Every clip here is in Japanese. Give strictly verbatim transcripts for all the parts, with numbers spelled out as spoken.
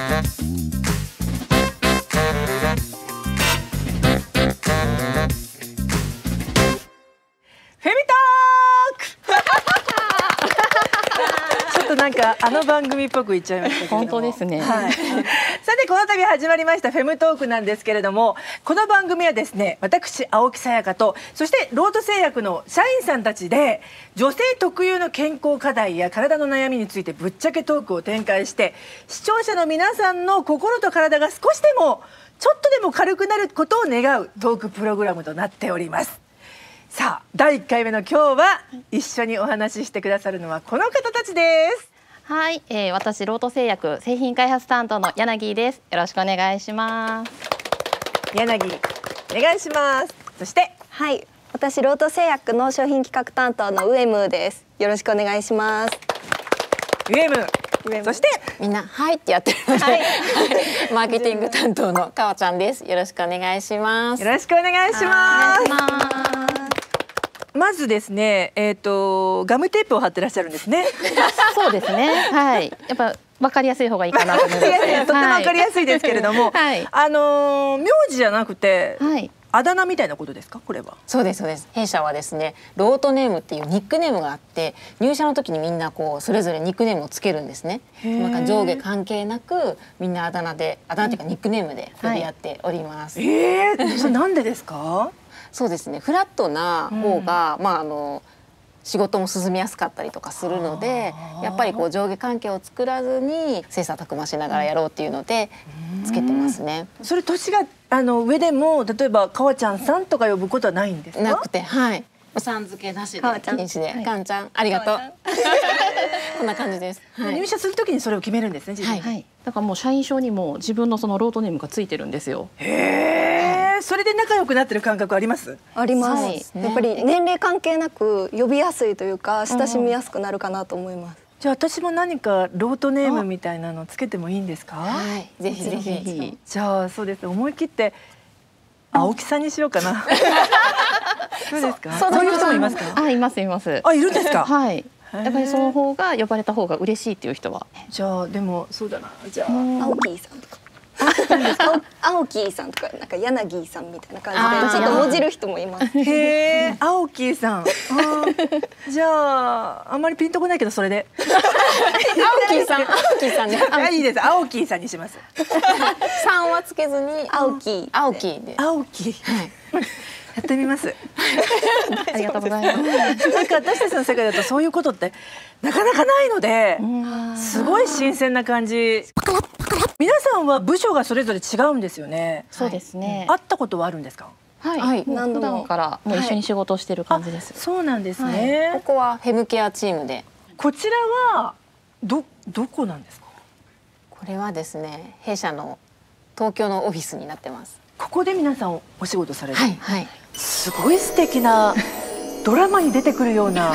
なんかあの番組っぽく言っちゃいましたけども、 本当ですね、 はい、さてこの度始まりましたフェムトークなんですけれども、この番組はですね、私青木さやかとそしてロート製薬の社員さんたちで女性特有の健康課題や体の悩みについてぶっちゃけトークを展開して、視聴者の皆さんの心と体が少しでもちょっとでも軽くなることを願うトークプログラムとなっております。さあだいいっかいめの今日は一緒にお話ししてくださるのはこの方たちです。 はい、えー、私ロート製薬製品開発担当の柳です。よろしくお願いします。 柳お願いします。そしてはい、私ロート製薬の商品企画担当のウエムです。よろしくお願いします。 ウエム、そしてみんなはいってやってるので、はい、マーケティング担当のかわちゃんです。よろしくお願いします。 よろしくお願いします。まずですね、えっとガムテープを貼ってらっしゃるんですね。 そうですね。はい。やっぱわかりやすい方がいいかなと思います。 とてもわかりやすいですけれども、 はい、 あの名字じゃなくて、はい、あだ名みたいなことですか、これは。 そうですそうです。弊社はですね、ロートネームっていうニックネームがあって、入社の時にみんなこうそれぞれニックネームをつけるんですね。なんか上下関係なくみんなあだ名で、あだ名っていうかニックネームで呼び合っております。 はい、ええ、それなんでですか？ そうですね、フラットな方が、うん、まああの仕事も進みやすかったりとかするので、やっぱりこう上下関係を作らずに切磋琢磨しながらやろうっていうのでつけてますね。 それ年があの上でも例えばかわちゃんさんとか呼ぶことはないんですか？ なくて、はい。さん付けなしで禁止で、かんちゃんありがとう。こんな感じです。 はい、入社するときにそれを決めるんですね。自分で。 はい。だからもう社員証にも自分のそのロートネームがついてるんですよ。 へえ、それで仲良くなってる感覚あります？ あります。やっぱり年齢関係なく呼びやすいというか親しみやすくなるかなと思います。 じゃあ私も何かロートネームみたいなのつけてもいいんですか？ はい、ぜひぜひ。 じゃあそうですね、思い切って青木さんにしようかな。そうですか？そういう人もいますか？ あ、いますいます。 あ、いるんですか？ はい。やっぱりその方が呼ばれた方が嬉しいっていう人は。 じゃあでもそうだな。じゃあ青木さんとか。青木さんとかなんか柳さんみたいな感じでちょっともじる人もいます。 へえ、青木さん。じゃああんまりピンとこないけどそれで。 青木さん、青木さんね。 あ、いいです。青木さんにします。 さんはつけずに青木。 青木で。 青木。やってみます。 ありがとうございます。 なんか私たちの世界だとそういうことってなかなかないので、すごい新鮮な感じ。皆さんは部署がそれぞれ違うんですよね。 そうですね。 会ったことはあるんですか？ はい。何度もからもう一緒に仕事をしてる感じです。 そうなんですね。 ここはフェムケアチームで。 こちらはどどこなんですか？ これはですね、弊社の東京のオフィスになってます。 ここで皆さんお仕事される。 はいはい。 すごい素敵なドラマに出てくるような。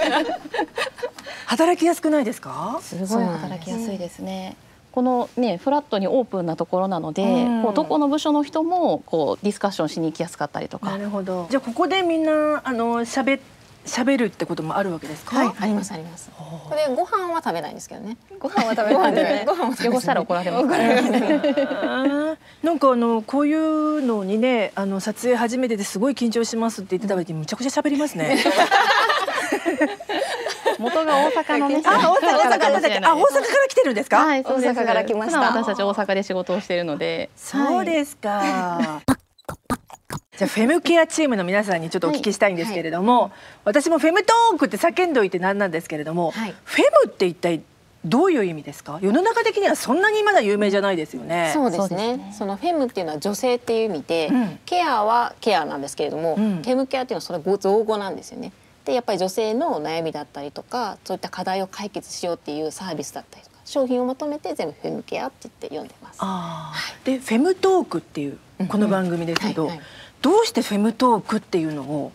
働きやすくないですか？ すごい働きやすいですね。このねフラットにオープンなところなので、こうどこの部署の人もこうディスカッションしに行きやすかったりとか。 なるほど。じゃあここでみんなあのしゃべ喋るってこともあるわけですか？ はい、ありますあります。これご飯は食べないんですけどね。 ご飯は食べない。 ご飯は汚したら怒られます。 なんかあのこういうのにね、あの撮影初めてですごい緊張しますって言ってた時にむちゃくちゃ喋りますね。 元が大阪のね。 あ、大阪大阪だっけ？あ、大阪から来てるんですか？ はい、そうです。 大阪から来ました。 私たち大阪で仕事をしているので。 そうですか。じゃあフェムケアチームの皆さんにちょっとお聞きしたいんですけれども、はいはい、私もフェムトークって叫んでおいてなんなんですけれども、はい、フェムって一体どういう意味ですか？世の中的にはそんなにまだ有名じゃないですよね。 そうですね。そのフェムっていうのは女性っていう意味で、うん、ケアはケアなんですけれども、うん、フェムケアっていうのはそれ造語なんですよね。でやっぱり女性の悩みだったりとか、そういった課題を解決しようっていうサービスだったりとか、商品をまとめて全部フェムケアって言って呼んでます。 あ、はい、でフェムトークっていうこの番組ですけど、どうしてフェムトークっていうのを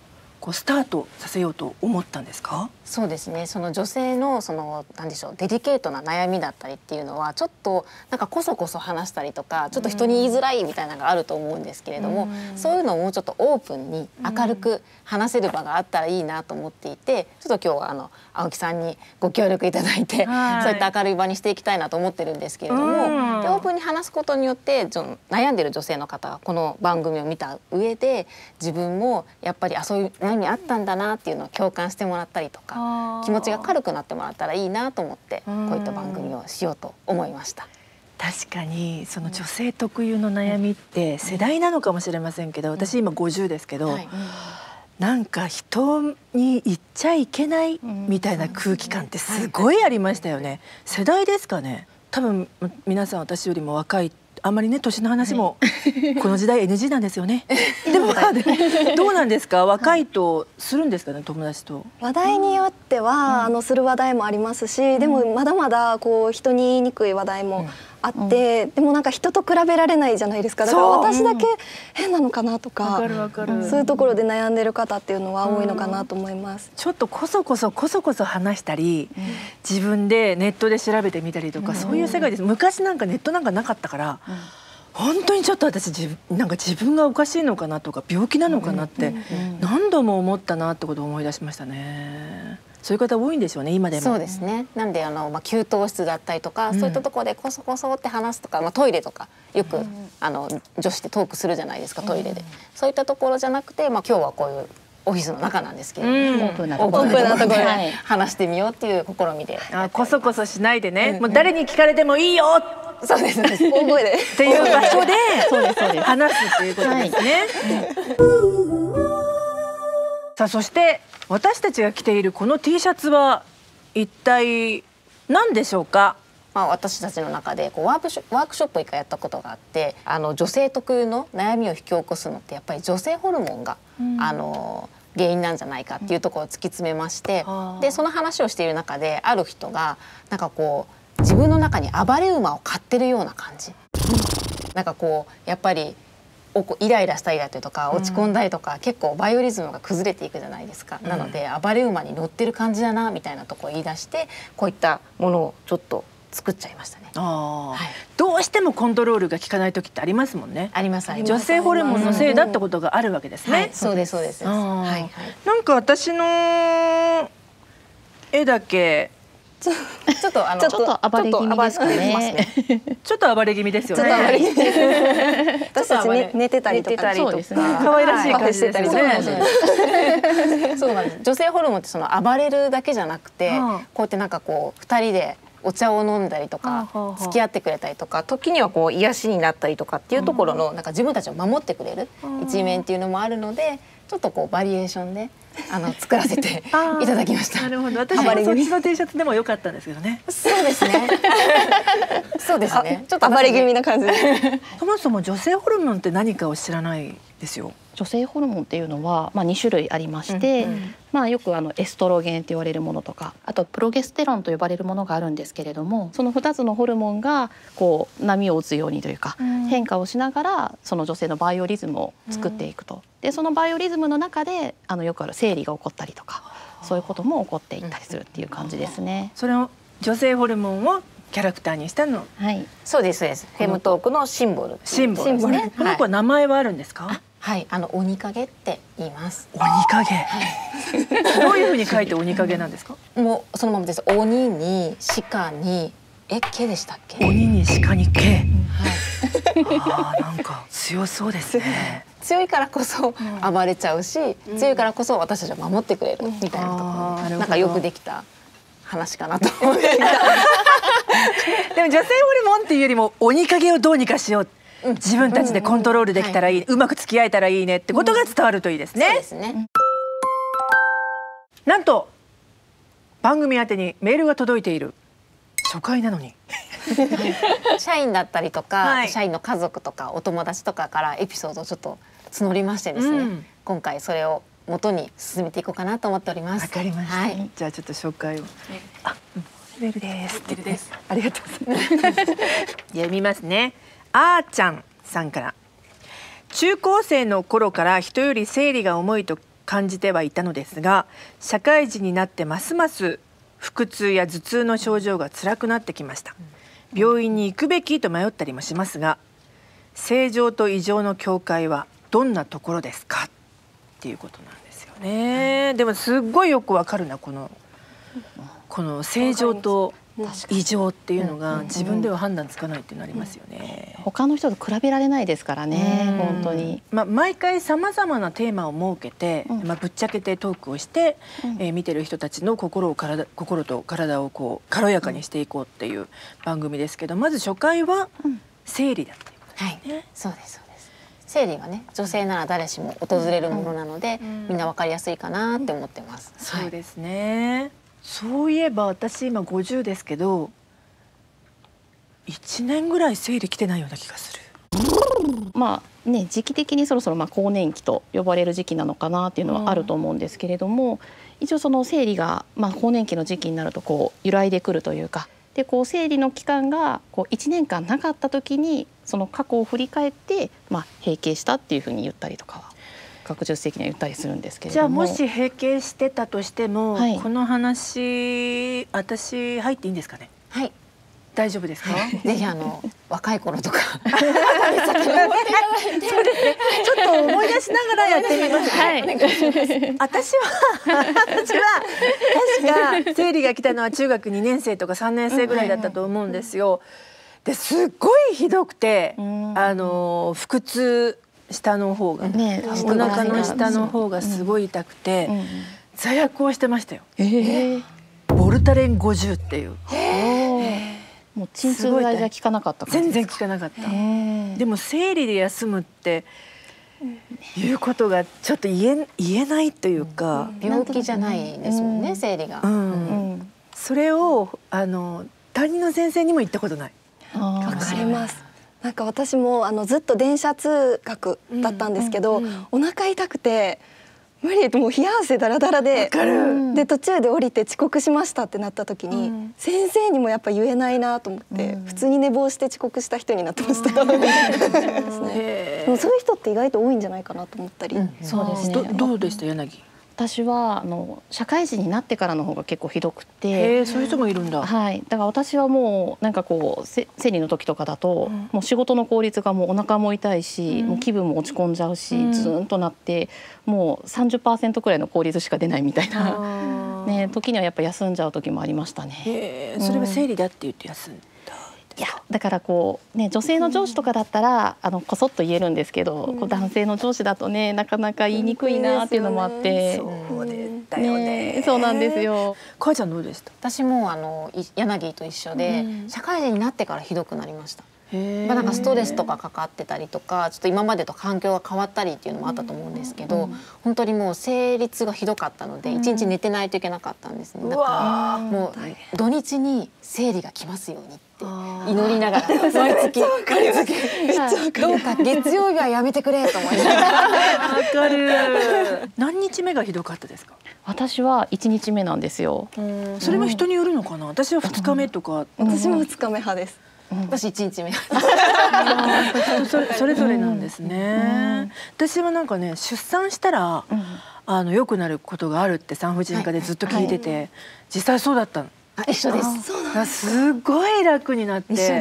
こうスタートさせようと思ったんですか？ そうですね。その女性のそのなんでしょう、デリケートな悩みだったりっていうのはちょっとなんかこそこそ話したりとか、ちょっと人に言いづらいみたいなのがあると思うんですけれども、うん、そういうのをもうちょっとオープンに明るく話せる場があったらいいなと思っていて、ちょっと今日はあの青木さんにご協力いただいて、はい、そういった明るい場にしていきたいなと思ってるんですけれども、うん、でオープンに話すことによって悩んでる女性の方がこの番組を見た上で、自分もやっぱりあそういう悩みあったんだなっていうのを共感してもらったりとか、気持ちが軽くなってもらったらいいなと思ってこういった番組をしようと思いました。 確かにその女性特有の悩みって世代なのかもしれませんけど、私今ごじゅうですけど、はい、なんか人に言っちゃいけないみたいな空気感ってすごいありましたよね。世代ですかね。多分皆さん私よりも若い、あんまりね年の話もこの時代 エヌジー なんですよね。でもまあどうなんですか、若いとするんですかね、友達と。 話題によっては、うん、あのする話題もありますし、うん、でもまだまだこう人に言いにくい話題もあって、うん、でもなんか人と比べられないじゃないですか。だから私だけ変なのかなとか、うん、そういうところで悩んでる方っていうのは多いのかなと思います。 ちょっとこそこそこそこそ話したり、うん、自分でネットで調べてみたりとか、うん、そういう世界です。昔なんかネットなんかなかったから、うん、本当にちょっと私自分なんか自分がおかしいのかなとか病気なのかなって何度も思ったなってことを思い出しましたね。そういう方多いんでしょうね、今でも。 そうですね。なんであの、まあ、給湯室だったりとか、うん、そういったところでこそこそって話すとか、まあ、トイレとかよく、うん、あの女子ってトークするじゃないですか、トイレで、うん、そういったところじゃなくて、まあ、今日はこういうオフィスの中なんですけれども、うん、 オープンなところで話してみようっていう試みで。 あ、こそこそしないでね、うん、もう誰に聞かれてもいいよ、 そうです大声でっていう場所で話すっていうことですね。さあ、そして私たちが着ているこの T シャツは一体何でしょうか。 まあ、私たちの中でこうワークショワークショップを一回やったことがあって、あの女性特有の悩みを引き起こすのってやっぱり女性ホルモンが、うん、あの原因なんじゃないかっていうところを突き詰めまして、うん、でその話をしている中である人がなんかこう自分の中に暴れ馬を飼ってるような感じ、うん、なんかこうやっぱりイライラしたりだとか落ち込んだりとか、うん、結構バイオリズムが崩れていくじゃないですか、うん、なので暴れ馬に乗ってる感じだなみたいなところを言い出して、こういったものをちょっと作っちゃいましたね。 あ、はい、どうしてもコントロールが効かない時ってありますもんね。 ありますあります。 女性ホルモンのせいだってことがあるわけですね。はい、 そうですそうです。はいはい。 なんか私の絵だけちょっとあのちょっと暴れ気味ですかね。 ちょっと暴れ気味ですよね。 私たち寝てたりとか、 可愛らしい感じですよね。 そうなんです。女性ホルモンってその暴れるだけじゃなくて、こうやってなんかこう二人でお茶を飲んだりとか付き合ってくれたりとか、時にはこう癒しになったりとかっていうところのなんか自分たちを守ってくれる一面っていうのもあるので、ちょっとこうバリエーションであの作らせていただきました。 なるほど。私もそっちの T シャツでも良かったんですけどね。 そうですね。そうですね。 ちょっと暴れ気味な感じで。 そもそも女性ホルモンって何かを知らないですよ。 女性ホルモンっていうのは、まあ、に種類ありまして、うんうん、まあ、よくあのエストロゲンって言われるものとか、あとプロゲステロンと呼ばれるものがあるんですけれども、そのふたつのホルモンがこう波を打つようにというか、うん、変化をしながらその女性のバイオリズムを作っていくと、うん、でそのバイオリズムの中であのよくある生理が起こったりとか、そういうことも起こっていったりするっていう感じですね。 それを女性ホルモンをキャラクターにしたの。 はい、 そうですそうです。フェムトークのシンボル。 シンボルですね。この子は名前はあるんですか？ はい、あの鬼影って言います。 鬼影。はい、どういうふうに書いて鬼影なんですか？ もうそのままです。鬼に鹿にえ毛でしたっけ？ 鬼に鹿に毛。はい。 ああ、なんか強そうですね。 強いからこそ暴れちゃうし、うん、強いからこそ私たちを守ってくれるみたいなところ、うん、なんかよくできた話かなと思って。でも女性ホルモンっていうよりも鬼影をどうにかしよう。自分たちでコントロールできたらいい、うまく付き合えたらいいねってことが伝わるといいですね。 そうですね。 なんと番組宛てにメールが届いている。初回なのに。 社員だったりとか、はい、社員の家族とかお友達とかからエピソードをちょっと募りましてですね、うん、今回それを元に進めていこうかなと思っております。 わかりました。はい、じゃあちょっと紹介を。あ、メールです。メールです。ありがとうございます。読みますね。あーちゃんさんから、中高生の頃から人より生理が重いと感じてはいたのですが、社会人になってますます腹痛や頭痛の症状が辛くなってきました。病院に行くべきと迷ったりもしますが、正常と異常の境界はどんなところですかっていうことなんですよね。でもすっごいよくわかるな、このこの正常と異常っていうのが自分では判断つかないっていうのありますよね。 他の人と比べられないですからね、本当に。 まあ、毎回さまざまなテーマを設けて、うん、まあ、ぶっちゃけてトークをして、うん、えー、見てる人たちの心を体心と体をこう軽やかにしていこうっていう番組ですけど、まず初回は生理だっていうことですね。 はい、そうですそうです。生理はね、女性なら誰しも訪れるものなので、うん、みんなわかりやすいかなって思ってます。 うん、そうですね。はい、そういえば私今ごじゅうですけど、いちねんぐらい生理来てないような気がする。 まあね、時期的にそろそろまあ更年期と呼ばれる時期なのかなっていうのはあると思うんですけれども、一応その生理がまあ更年期の時期になるとこう揺らいでくるというか、でこう生理の期間がこういちねんかんなかった時にその過去を振り返ってまあ閉経したっていうふうに言ったりとかは学術的には言ったりするんですけれども。 じゃあもし閉経してたとしても、はい、この話私入っていいんですかね。 はい、 大丈夫ですか。 ぜひあの若い頃とかそうですね、ちょっと思い出しながらやってみます。はい、私は私は確か生理が来たのは中学にねん生とかさんねん生ぐらいだったと思うんですよ。ですっごいひどくて、あの腹痛、下の方が、ね、お腹の下の方がすごい痛くて、うんうん、座薬をしてましたよ。えー、ボルタレンごじゅうっていう。 もう鎮痛剤じゃ効かなかった感じですか。 全然効かなかった。でも生理で休むっていうことがちょっと言え言えないというか、 うん、病気じゃないですもんね、うん、生理が、うんうん、 それをあの担任の先生にも言ったことない。 わかります。なんか私もあのずっと電車通学だったんですけど、うんうんうん、お腹痛くて無理、もう冷や汗だらだらで、で途中で降りて遅刻しましたってなった時に、うん、先生にもやっぱ言えないなと思って、うん、普通に寝坊して遅刻した人になってました。そういう人って意外と多いんじゃないかなと思ったり。うん、 そうですね。 ど, どうでした柳？ 私はあの社会人になってからの方が結構ひどくて、 へー、そういう人もいるんだ。 はい、だから私はもうなんかこう生理の時とかだと、うん、もう仕事の効率がもうお腹も痛いし、うん、もう気分も落ち込んじゃうし、うん、ズーンとなってもう さんじゅっパーセント くらいの効率しか出ないみたいな、ね、時にはやっぱ休んじゃう時もありましたね。 へー、それは生理だって言って休んだ。 いやだからこうね、女性の上司とかだったらあのこそっと言えるんですけど、うん、こう男性の上司だとねなかなか言いにくいなっていうのもあって、 そうだよね。 ね、そうなんですよ。 かあちゃんどうでした？ 私もあの柳と一緒で、うん、社会人になってからひどくなりました。まあなんかストレスとかかかってたりとか、ちょっと今までと環境が変わったりっていうのもあったと思うんですけど、うん、本当にもう生理痛がひどかったので一日寝てないといけなかったんですね。だからもう土日に生理が来ますようにって祈りながら毎月毎月どうか月曜日はやめてくれと思いながら。 わかる。何日目がひどかったですか？ 私はいちにちめなんですよ。 それも人によるのかな。私はふつかめとか。 うん、私もふつかめ派です。 私一日目。 それぞれなんですね。私はなんかね、出産したらあの良くなることがあるって産婦人科でずっと聞いてて、実際そうだったの。 あ、一緒です。 すごい楽になって、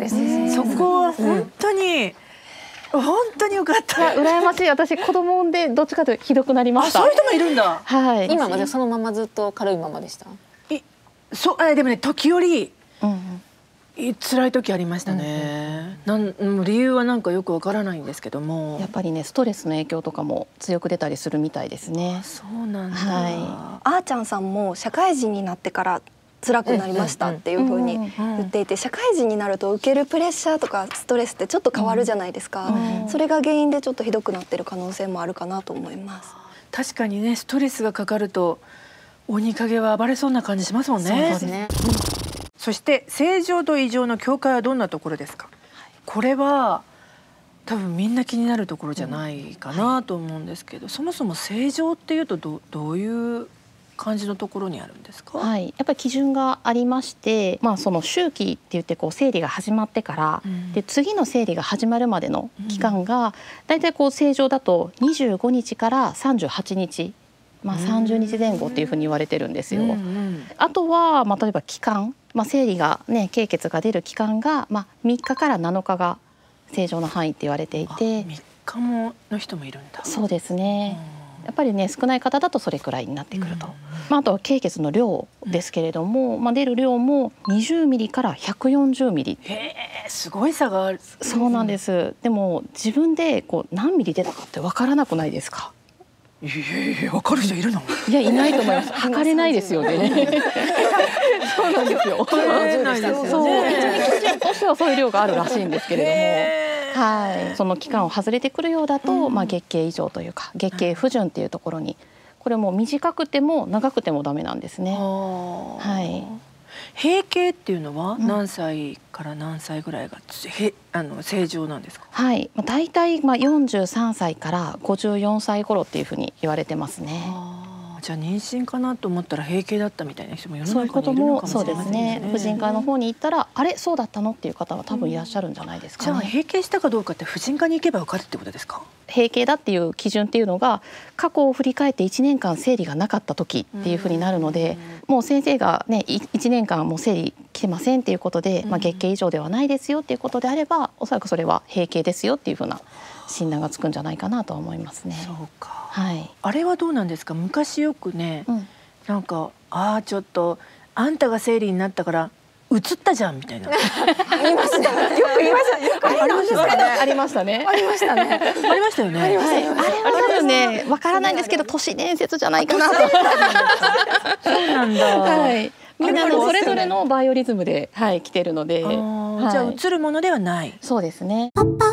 そこは本当に本当に良かった。 羨ましい。私子供産んでどっちかというとひどくなりました。 あ、そういう人もいるんだ。 はい。 今までそのままずっと軽いままでした。 い、そう、でもね、時折。辛い時ありましたね。なん理由はなんかよくわからないんですけども、 やっぱりねストレスの影響とかも強く出たりするみたいですね。 そうなんだ。 はい、あーちゃんさんも社会人になってから辛くなりましたっていう風に言っていて、社会人になると受けるプレッシャーとかストレスってちょっと変わるじゃないですか。うん、それが原因でちょっとひどくなってる可能性もあるかなと思います。 確かにね、ストレスがかかると鬼影は暴れそうな感じしますもんね。 そうですね。 そして正常と異常の境界はどんなところですか？はい、これは多分みんな気になるところじゃないかなと思うんですけど、うん、はい、そもそも正常っていうと ど, どういう感じのところにあるんですか？ はい、やっぱり基準がありまして、まあ、その周期って言ってこう生理が始まってから、うん、で次の生理が始まるまでの期間が、うん、だいたいこう正常だとにじゅうごにちからさんじゅうはちにちまあ、さんじゅうにちぜん後っていうふうに言われてるんですよ。 うんうん、 あとは、まあ、例えば期間、まあ、生理がね経血が出る期間が、まあ、みっかからなのかが正常な範囲って言われていて。 みっかもの人もいるんだ。 そうですね、やっぱりね少ない方だとそれくらいになってくると、まあ、あとは経血の量ですけれども、まあ、出る量もにじゅうミリからひゃくよんじゅうミリ。 へえ、すごい差がある。 そうなんです。でも自分でこう何ミリ出たかってわからなくないですか？ いやいや、わかる人いるの？ いや、いないと思います。測れないですよね。そうなんですよ。 測れないですよね。 そう、基準としてはそういう量があるらしいんですけれども、はい、その期間を外れてくるようだと、うん、まあ月経異常というか月経不順っていうところに、これも短くても長くてもダメなんですね。はい。 閉経っていうのは何歳から何歳ぐらいがへあの正常なんですか？ はい、だいたいまあよんじゅうさんさいからごじゅうよんさい頃っていうふうに言われてますね。 じゃあ妊娠かなと思ったら閉経だったみたいな人も世のそういうこ中にいるのともそうかもしれませんですね。 ね。 婦人科の方に行ったらあれそうだったのっていう方は多分いらっしゃるんじゃないですかじゃあね。 閉経したかどうかって婦人科に行けばわかるってことですか？ 閉経だっていう基準っていうのが過去を振り返っていちねんかん生理がなかった時っていうふうになるので、もう先生がねいいちねんかんもう生理来てませんっていうことで、まあ、月経異常ではないですよっていうことであれば、おそらくそれは閉経ですよっていうふうな診断がつくんじゃないかなとは思いますね。 そうか。 はい。 あれはどうなんですか？昔よくね、 うん、 なんかああちょっとあんたが生理になったから移ったじゃんみたいな。 ありました。よく言いました。よくありましたね。 ありましたね。 ありましたね。 ありましたよね。 ありまはい、 したよあれは多分ね、わからないんですけど、都市伝説じゃないかなと。 そうなんだ。 はい。みんなのそれぞれのバイオリズムで、はい、来てるので。 あーはい、 じゃあ移るものではない。 そうですね。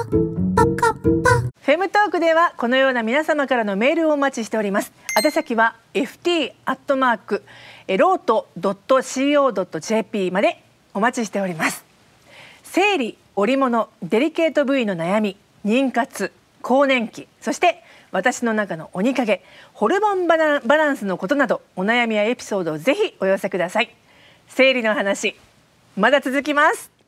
フェムトークではこのような皆様からのメールをお待ちしております。宛先は エフティー アットマーク ロート ドット シーオー ドット ジェーピー までお待ちしております。生理、織物、デリケート部位の悩み、妊活、更年期、そして私の中の鬼影、ホルモンバラバランスのことなど、お悩みやエピソードをぜひお寄せください。生理の話まだ続きます。